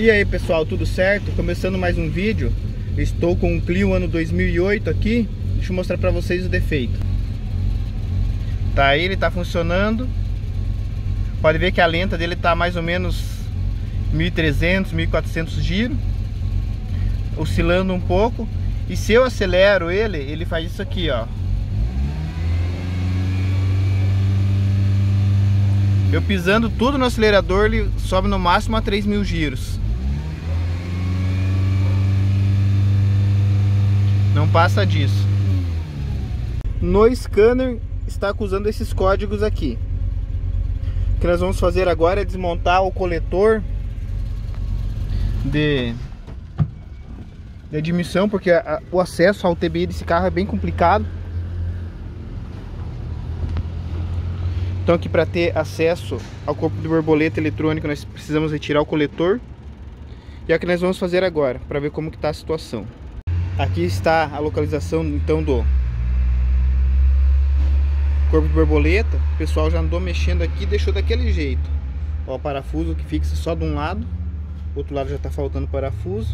E aí pessoal, tudo certo? Começando mais um vídeo. Estou com o Clio ano 2008 aqui. Deixa eu mostrar para vocês o defeito. Tá aí, ele tá funcionando. Pode ver que a lenta dele tá mais ou menos 1.300, 1.400 giros, oscilando um pouco. E se eu acelero ele faz isso aqui, ó. Eu pisando tudo no acelerador, ele sobe no máximo a 3.000 giros. Não passa disso. No scanner está acusando esses códigos aqui. O que nós vamos fazer agora é desmontar o coletor de admissão, porque o acesso ao TBI desse carro é bem complicado. Então aqui, para ter acesso ao corpo de borboleta eletrônico, nós precisamos retirar o coletor. E é o que nós vamos fazer agora, para ver como que está a situação. Aqui está a localização então do corpo de borboleta. O pessoal já andou mexendo aqui e deixou daquele jeito. Ó, o parafuso que fixa só de um lado, o outro lado já está faltando parafuso.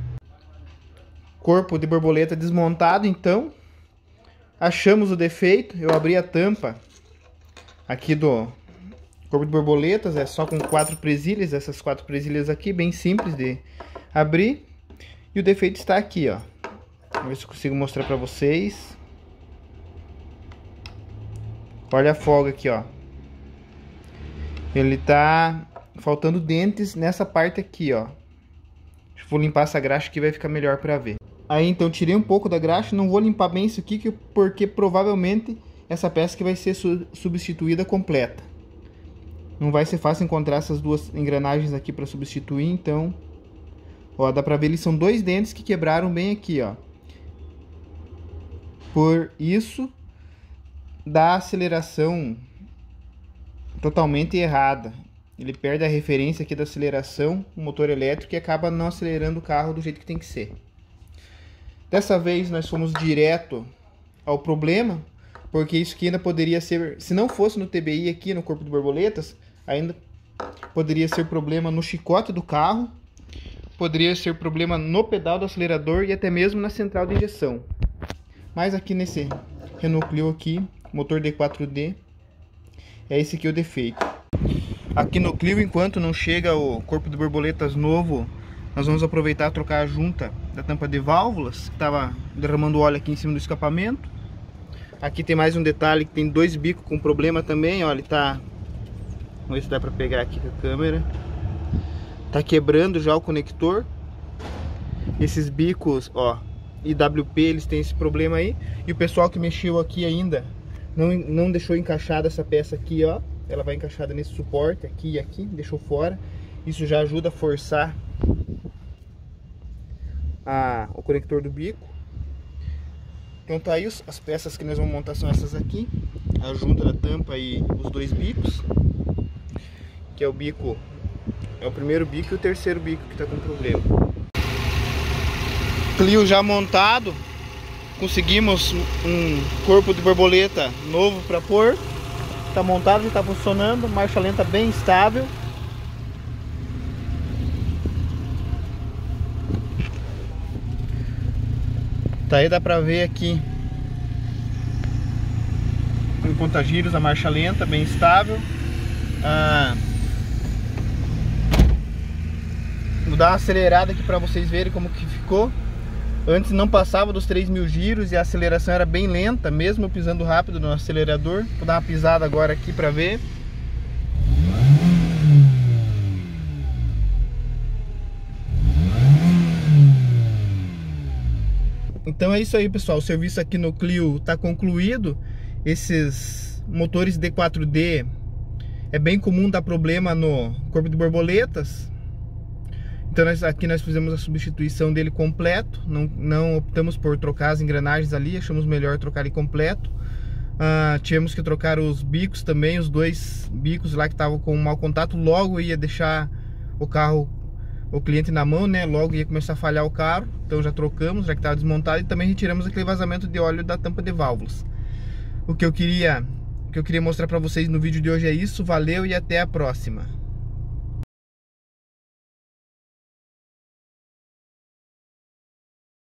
Corpo de borboleta desmontado então. Achamos o defeito. Eu abri a tampa aqui do corpo de borboletas, é só com 4 presilhas, essas 4 presilhas aqui, bem simples de abrir. E o defeito está aqui, ó. Vamos ver se eu consigo mostrar para vocês. Olha a folga aqui, ó. Ele tá faltando dentes nessa parte aqui, ó. Vou limpar essa graxa aqui, vai ficar melhor para ver. Aí então tirei um pouco da graxa, não vou limpar bem isso aqui, porque provavelmente essa peça que vai ser substituída completa. Não vai ser fácil encontrar essas duas engrenagens aqui para substituir, então... Ó, dá pra ver, eles são 2 dentes que quebraram bem aqui, ó. Por isso, dá aceleração totalmente errada. Ele perde a referência aqui da aceleração, o motor elétrico, e acaba não acelerando o carro do jeito que tem que ser. Dessa vez nós fomos direto ao problema, porque isso aqui ainda poderia ser, se não fosse no TBI aqui no corpo de borboletas, ainda poderia ser problema no chicote do carro, poderia ser problema no pedal do acelerador e até mesmo na central de injeção. Mas aqui nesse Renault Clio aqui, motor D4D, é esse aqui o defeito. Aqui no Clio, enquanto não chega o corpo de borboletas novo, nós vamos aproveitar e trocar a junta da tampa de válvulas, que estava derramando óleo aqui em cima do escapamento. Aqui tem mais um detalhe, que tem 2 bicos com problema também, ó, ele tá... Vamos ver se dá para pegar aqui com a câmera. Tá quebrando já o conector. Esses bicos, ó, IWP, eles têm esse problema aí. E o pessoal que mexeu aqui ainda não deixou encaixada essa peça aqui, ó. Ela vai encaixada nesse suporte aqui e aqui, deixou fora. Isso já ajuda a forçar o conector do bico. Então tá aí, as peças que nós vamos montar são essas aqui. A junta da tampa e os 2 bicos. Que é o bico... É o primeiro bico e o terceiro bico que está com problema. Clio já montado. Conseguimos um corpo de borboleta novo para pôr. Está montado e está funcionando. Marcha lenta bem estável. Tá aí, dá para ver aqui em conta-giros a marcha lenta bem estável. Vou dar uma acelerada aqui para vocês verem como que ficou. Antes não passava dos 3.000 giros e a aceleração era bem lenta, mesmo pisando rápido no acelerador. Vou dar uma pisada agora aqui para ver. Então é isso aí, pessoal. O serviço aqui no Clio está concluído. Esses motores D4D é bem comum dar problema no corpo de borboletas. Então aqui nós fizemos a substituição dele completo, não optamos por trocar as engrenagens ali, achamos melhor trocar ele completo. Tivemos que trocar os bicos também, os 2 bicos lá que estavam com mau contato, logo ia deixar o carro, o cliente na mão, né? Logo ia começar a falhar o carro, então já trocamos, já que estava desmontado, e também retiramos aquele vazamento de óleo da tampa de válvulas. O que eu queria mostrar para vocês no vídeo de hoje é isso, valeu e até a próxima.